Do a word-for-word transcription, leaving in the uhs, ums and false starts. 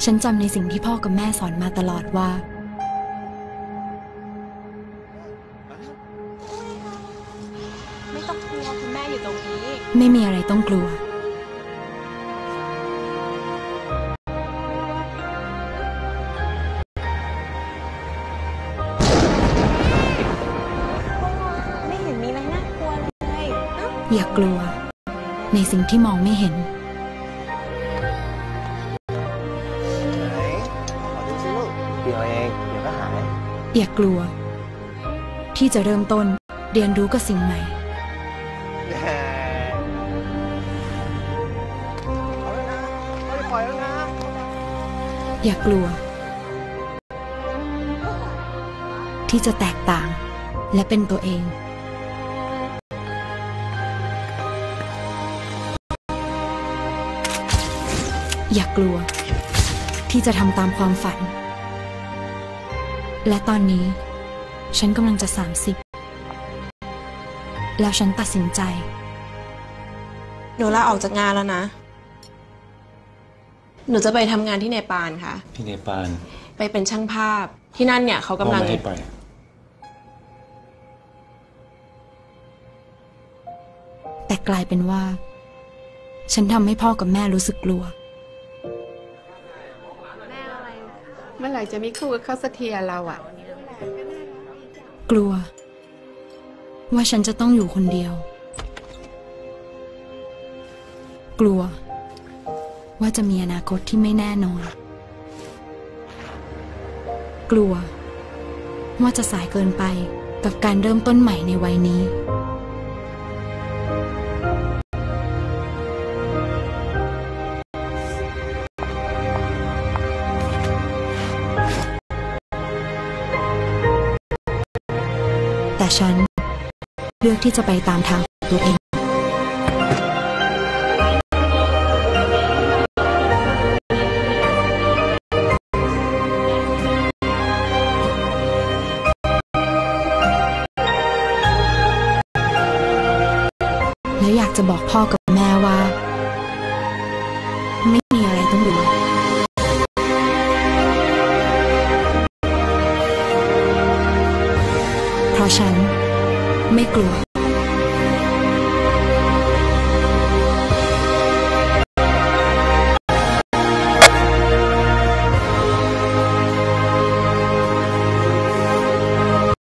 ฉันจำในสิ่งที่พ่อกับแม่สอนมาตลอดว่าไม่ต้องกลัวคุณแม่อยู่ตรงนี้ไม่มีอะไรต้องกลัวไม่เห็นมีอะไรน่ากลัวเลยอย่ากลัวในสิ่งที่มองไม่เห็นเดี๋ยวเองเดี๋ยวก็หายอย่ากลัวที่จะเริ่มต้นเรียนรู้กับสิ่งใหม่อย่ากลัวที่จะแตกต่างและเป็นตัวเองอย่ากลัวที่จะทำตามความฝันและตอนนี้ฉันกำลังจะสามสิบแล้วฉันตัดสินใจหนูลาออกจากงานแล้วนะหนูจะไปทำงานที่เนปาลค่ะที่เนปาลไปเป็นช่างภาพที่นั่นเนี่ยเขากำลังไม่ให้ไปแต่กลายเป็นว่าฉันทำให้พ่อกับแม่รู้สึกกลัวเมื่อไหร่จะมีคู่กับเขาสักทีเราอ่ะกลัวว่าฉันจะต้องอยู่คนเดียวกลัวว่าจะมีอนาคตที่ไม่แน่นอนกลัวว่าจะสายเกินไปกับการเริ่มต้นใหม่ในวัยนี้แต่ฉันเลือกที่จะไปตามทางตัวเองและอยากจะบอกพ่อกับแม่ว่าไม่มีอะไรต้องกลัวเพราะฉันไม่กลัว